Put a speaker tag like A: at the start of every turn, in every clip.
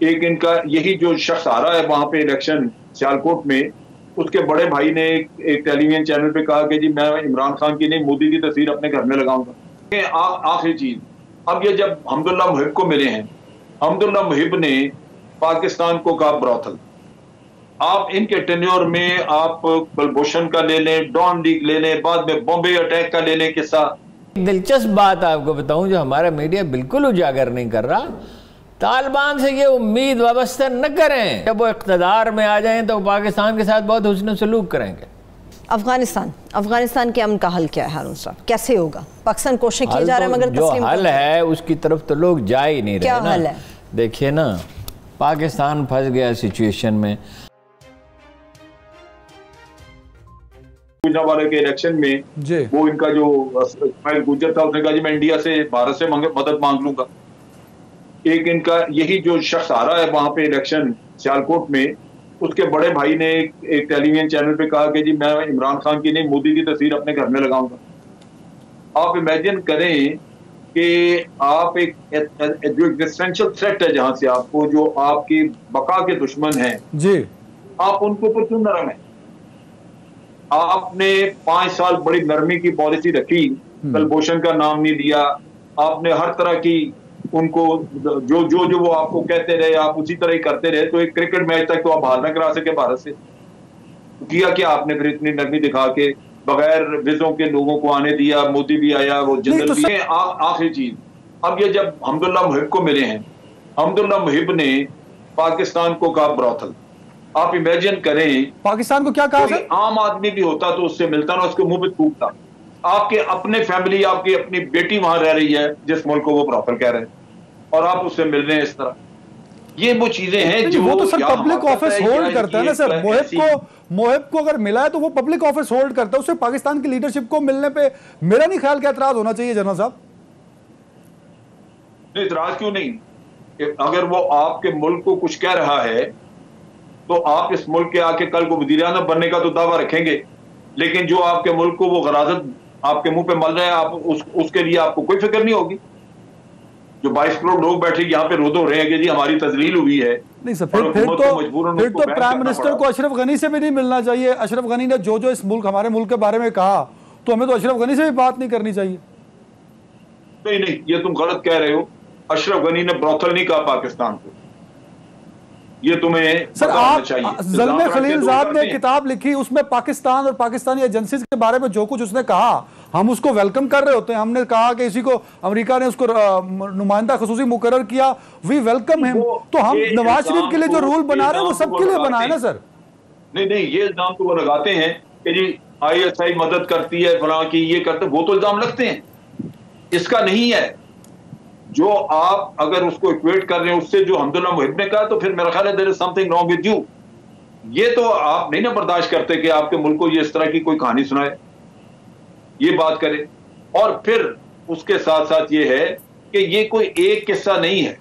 A: एक इनका यही जो शख्स आ रहा है वहां पे इलेक्शन सियालकोट में, उसके बड़े भाई ने एक टेलीविजन चैनल पे कहा कि जी मैं इमरान खान की नहीं मोदी की तस्वीर अपने घर में लगाऊंगा। आखिरी चीज, अब ये जब हमदुल्ला मुहिब को मिले हैं, हमदुल्ला मुहिब ने पाकिस्तान को कहा ब्रॉथल। आप इनके टेन्योर में आप कुलभूषण का ले लें, डॉन लीग ले लें, बाद में बॉम्बे अटैक का ले लें किस्सा।
B: दिलचस्प बात आपको बताऊं जो हमारा मीडिया बिल्कुल उजागर नहीं कर रहा, तालिबान से ये उम्मीद वाबस्ता न करें जब वो इक़्तिदार में आ जाएं तो पाकिस्तान के साथ बहुत हुस्न सलूक करेंगे।
C: अफगानिस्तान के अमन का हल क्या है हारून साहब, कैसे होगा? पाकिस्तान कोशिश किए जा रहे हैं मगर
B: जो हल है उसकी तरफ तो लोग जा ही नहीं रहे।
C: क्या हल है?
B: देखिए ना, पाकिस्तान फंस गया सिचुएशन में।
A: वाले के इलेक्शन में वो इनका जो इस्माइल गुज्जर था उसने कहा जी मैं इंडिया से भारत से मदद मांग लूंगा। एक इनका यही जो शख्स आ रहा है वहां पे इलेक्शन सियालकोट में, उसके बड़े भाई ने एक टेलीविजन चैनल पे कहा कि जी मैं इमरान खान की नहीं मोदी की तस्वीर अपने घर में लगाऊंगा। आप इमेजिन करें कि आप एक जो एग्जिस्टेंशियल थ्रेट है जहां से आपको, जो आपकी बका के दुश्मन हैं जी, आप उनको पर क्यों नरम है? आपने 5 साल बड़ी नरमी की पॉलिसी रखी, कुलभूषण का नाम नहीं दिया आपने, हर तरह की उनको जो जो जो वो आपको कहते रहे आप उसी तरह ही करते रहे। तो एक क्रिकेट मैच तक तो आप हार ना करा सके भारत से। किया क्या आपने फिर इतनी नरमी दिखा के बगैर विजों के लोगों को आने दिया? मोदी भी आया, वो जनरल भी है। आखिरी चीज, अब ये जब हमदुल्ला मुहिब को मिले हैं, हमदुल्ला मुहिब ने पाकिस्तान को कहा ब्रॉथल। आप इमेजिन करें
D: पाकिस्तान को क्या कहा?
A: कोई आम आदमी भी होता तो उससे मिलता ना, उसके मुंह पे थूकता। आपके अपने फैमिली, आपकी अपनी बेटी वहां रह रही है जिस मुल्क को वो ब्रॉथल कह रहे हैं, और आप उससे मिल रहे हैं इस तरह। ये वो चीजें हैं जो
D: वो तो सर पब्लिक ऑफिस होल्ड करता है ना सर। मोहिब को अगर मिला है तो वो पब्लिक ऑफिस होल्ड करता है, उससे पाकिस्तान की लीडरशिप को मिलने पे मेरा नहीं ख्याल कि एतराज होना चाहिए जनरल साहब।
A: इतराज क्यों नहीं? अगर वो आपके मुल्क को कुछ कह रहा है तो आप इस मुल्क के आके कल को वज़ीर-ए-आज़म बनने का तो दावा रखेंगे, लेकिन जो आपके मुल्क को वो गराजत आपके मुंह पे मल रहे हैं, आप उसके लिए आपको कोई फिक्र नहीं होगी। जो 22 करोड़ लोग बैठे यहाँ पे रो रहे हैं कि जी हमारी तजलील हुई है।
D: नहीं सर, फिर तो प्राइम मिनिस्टर को अशरफ गनी से भी नहीं मिलना चाहिए। अशरफ गनी ने जो इस मुल्क, हमारे मुल्क के बारे में कहा, तो हमें तो अशरफ गनी से भी बात नहीं करनी चाहिए।
A: नहीं, ये तुम गलत कह रहे हो। अशरफ गनी ने ब्रॉथल नहीं कहा पाकिस्तान को, ये तुम्हें
D: सर आप ज़ल्मे खलीलज़ाद ने किताब लिखी, उसमें पाकिस्तान और पाकिस्तानी एजेंसीज के बारे में जो कुछ उसने कहा हम उसको वेलकम कर रहे होते हैं। हमने कहा कि इसी को अमेरिका ने उसको नुमाइंदा खसूसी मुकर्रर किया, वी वेलकम हिम। तो हम नवाज शरीफ के लिए जो रूल बना रहे हैं वो सबके लिए बनाए ना सर।
A: नहीं, ये इल्जाम तो वो लगाते हैं कि जी ISI मदद करती है फलां की, ये करते, वो तो इल्जाम लगते हैं, इसका नहीं है। जो आप अगर उसको इक्वेट कर रहे हैं उससे जो हमदुल्ला मुहिब ने कहा, तो फिर मेरा ख्याल है there is something wrong with you. ये तो आप नहीं ना बर्दाश्त करते कि आपके मुल्क को ये इस तरह की कोई कहानी सुनाए, ये बात करे। और फिर उसके साथ साथ ये है कि ये कोई एक किस्सा नहीं है।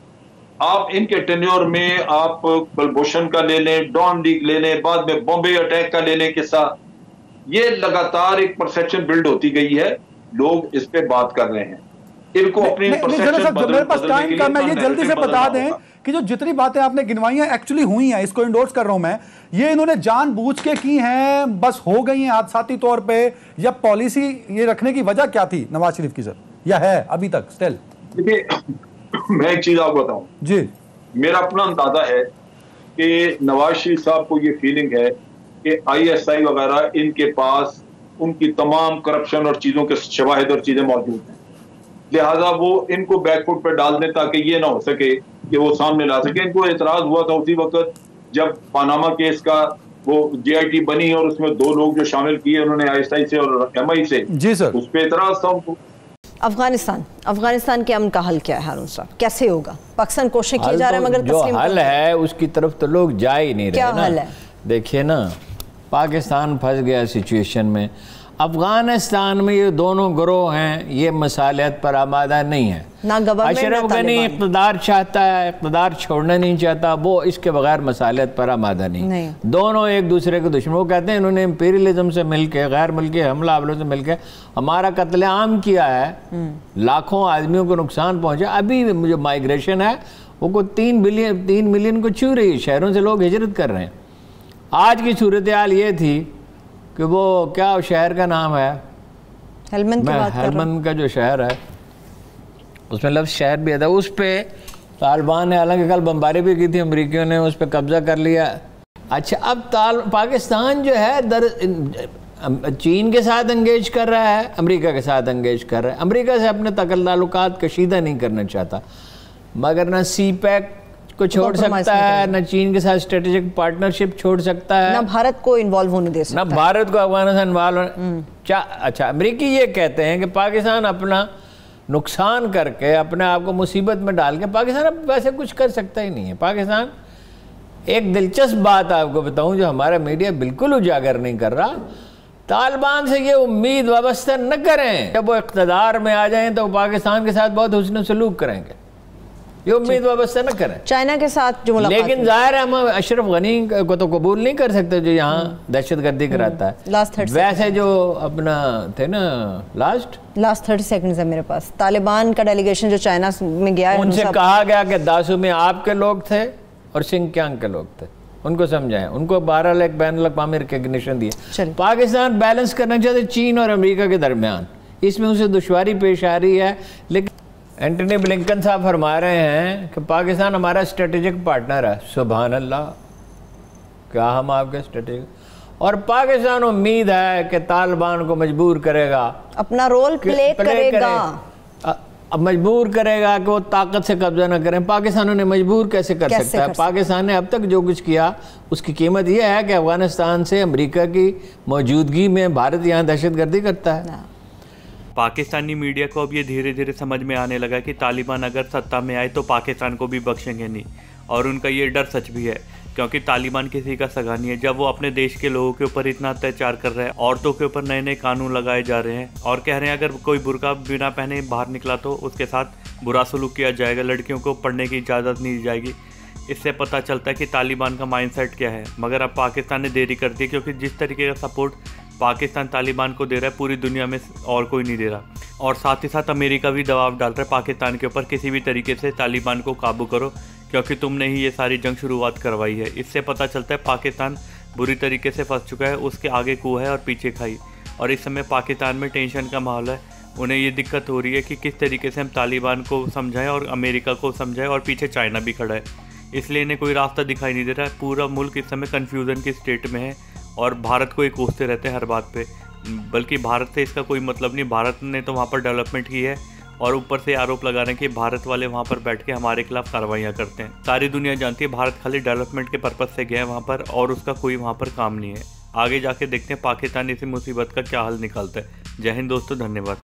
A: आप इनके टेन्योर में आप कुलभूषण का ले लें, डॉन लीग ले लें, बाद में बॉम्बे अटैक का ले लें किस्सा, ये लगातार एक परसेप्शन बिल्ड होती गई है, लोग इस पे बात कर रहे हैं। इनको अपनी
D: मेरे पास टाइम कम है, ये जल्दी से बता दें कि जो जितनी बातें आपने गिनवाई हैं एक्चुअली हुई हैं, इसको इंडोर्स कर रहा हूं मैं, ये इन्होंने जानबूझ के की हैं, बस हो गई हैं हादसाती तौर पे, या पॉलिसी ये रखने की वजह क्या थी नवाज शरीफ की सर, या है अभी तक स्टिल?
A: देखिए, मैं एक चीज आपको बताऊं
D: जी,
A: मेरा अपना अंदाजा है कि नवाज शरीफ साहब को ये फीलिंग है कि ISI वगैरह इनके पास उनकी तमाम करप्शन और चीजों के शवाहिद और चीजें मौजूद हैं, लिहाजा वो इनको बैकफुट पर डाल दें ताकि ये ना हो सके कि वो सामने ला सके। इनको एतराज हुआ था उसी वक्त जब पानामा केस का वो JIT बनी और उसमें 2 लोग जो शामिल किए उन्होंने ISI से और MI से,
D: जी सर,
A: उस पर एतराज था उनको।
C: अफगानिस्तान के अमन का हल क्या है हारून साहब, कैसे होगा? पाकिस्तान कोशिश किए जा रहे हैं मगर
B: जो हल है उसकी तरफ तो लोग जा ही नहीं रहे।
C: क्या हल है?
B: देखिए ना, पाकिस्तान फंस गया सिचुएशन में। अफगानिस्तान में ये दोनों गिरोह हैं, ये मसालियत पर आमादा नहीं है। अशरफ गनी इक़्तिदार चाहता है, इक़्तिदार छोड़ना नहीं चाहता, वो इसके बगैर मसालियत पर आमादा नहीं। दोनों एक दूसरे के दुश्मन। वो कहते हैं इन्होंने इंपीरियलिज्म से मिलकर, गैर मुल्की हमला हमलों से मिलकर हमारा कत्लेआम किया है, लाखों आदमियों को नुकसान पहुंचा। अभी जो माइग्रेशन है वो को 3 मिलियन को छू रही है, शहरों से लोग हिजरत कर रहे हैं। आज की सूरत हाल ये थी कि वो क्या शहर का नाम है, हेलमंद का जो शहर है उसमें लफ्ज़ शहर भी आता है, उस पर तालिबान ने हालांकि कल बमबारी भी की थी, अमरीकियों ने उस पर कब्जा कर लिया। अच्छा, अब पाकिस्तान जो है चीन के साथ एंगेज कर रहा है, अमेरिका के साथ एंगेज कर रहा है। अमेरिका से अपने ताल्लुकात कशीदा नहीं करना चाहता, मगर ना CPEC को छोड़ सकता है, ना चीन के साथ स्ट्रेटेजिक पार्टनरशिप छोड़ सकता है,
C: ना भारत को इन्वॉल्व होने दे सकता,
B: ना भारत को अफगानिस्तान इन्वॉल्व। अच्छा, अमेरिकी ये कहते हैं कि पाकिस्तान अपना नुकसान करके अपने आप को मुसीबत में डाल के पाकिस्तान अब वैसे कुछ कर सकता ही नहीं है। पाकिस्तान, एक दिलचस्प बात आपको बताऊं जो हमारा मीडिया बिल्कुल उजागर नहीं कर रहा, तालिबान से ये उम्मीद वाबस्ता न करें जब वो इक़्तिदार में आ जाएं तो पाकिस्तान के साथ बहुत हुस्न सलूक करेंगे, ये उम्मीद वाबस्ता न करें
C: चाइना के साथ जो मुलाकात।
B: लेकिन जाहिर है हम अशरफ गनी को तो कबूल नहीं कर सकते जो यहाँ दहशतगर्दी कराता है। वैसे जो अपना थे ना लास्ट
C: 30 सेकंड्स है मेरे पास, तालिबान का डेलीगेशन जो चाइना में गया है,
B: उनसे कहा गया कि दासू में आपके लोग थे और सिंकियांग के लोग थे, उनको समझाएं, उनको 12 लाख बैन-उल-अक़वामी रिकॉग्निशन दिए। पाकिस्तान बैलेंस करना चाहते चीन और अमेरिका के दरमियान, इसमें उसे दुश्वारी पेश आ रही है। लेकिन एंटनी ब्लिंकन साहब फरमा रहे हैं कि पाकिस्तान हमारा स्ट्रेटेजिक पार्टनर है। सुभान अल्लाह, क्या हम आपके स्ट्रेटेजिक, और पाकिस्तान उम्मीद है कि तालिबान को मजबूर करेगा,
C: अपना रोल प्ले करेगा,
B: अब मजबूर करेगा कि वो ताकत से कब्जा न करें। पाकिस्तान उन्हें मजबूर कैसे कर सकता है? पाकिस्तान ने अब तक जो कुछ किया उसकी कीमत यह है कि अफगानिस्तान से अमेरिका की मौजूदगी में भारत यहाँ दहशतगर्दी करता है।
E: पाकिस्तानी मीडिया को अब ये धीरे धीरे समझ में आने लगा कि तालिबान अगर सत्ता में आए तो पाकिस्तान को भी बख्शेंगे नहीं, और उनका ये डर सच भी है, क्योंकि तालिबान किसी का सगा नहीं है। जब वो अपने देश के लोगों के ऊपर इतना अत्याचार कर रहे हैं, औरतों के ऊपर नए नए कानून लगाए जा रहे हैं और कह रहे हैं अगर कोई बुर्का बिना पहने बाहर निकला तो उसके साथ बुरा सलूक किया जाएगा, लड़कियों को पढ़ने की इजाज़त नहीं दी जाएगी। इससे पता चलता है कि तालिबान का माइंडसेट क्या है। मगर अब पाकिस्तान ने देरी कर दी, क्योंकि जिस तरीके का सपोर्ट पाकिस्तान तालिबान को दे रहा है पूरी दुनिया में और कोई नहीं दे रहा, और साथ ही साथ अमेरिका भी दबाव डाल रहा है पाकिस्तान के ऊपर, किसी भी तरीके से तालिबान को काबू करो क्योंकि तुमने ही ये सारी जंग शुरुआत करवाई है। इससे पता चलता है पाकिस्तान बुरी तरीके से फंस चुका है, उसके आगे कुआ है और पीछे खाई, और इस समय पाकिस्तान में टेंशन का माहौल है। उन्हें ये दिक्कत हो रही है कि किस तरीके से हम तालिबान को समझाएं और अमेरिका को समझाएं, और पीछे चाइना भी खड़ा है, इसलिए इन्हें कोई रास्ता दिखाई नहीं दे रहा है। पूरा मुल्क इस समय कन्फ्यूज़न की स्टेट में है और भारत को ही कोसते रहते हैं हर बात पे, बल्कि भारत से इसका कोई मतलब नहीं। भारत ने तो वहाँ पर डेवलपमेंट की है और ऊपर से आरोप लगा रहे हैं कि भारत वाले वहाँ पर बैठ के हमारे खिलाफ कार्रवाइयाँ करते हैं। सारी दुनिया जानती है भारत खाली डेवलपमेंट के पर्पज़ से गया है वहाँ पर, और उसका कोई वहाँ पर काम नहीं है। आगे जाके देखते हैं पाकिस्तान इसी मुसीबत का क्या हल निकालता है। जय हिंद दोस्तों, धन्यवाद।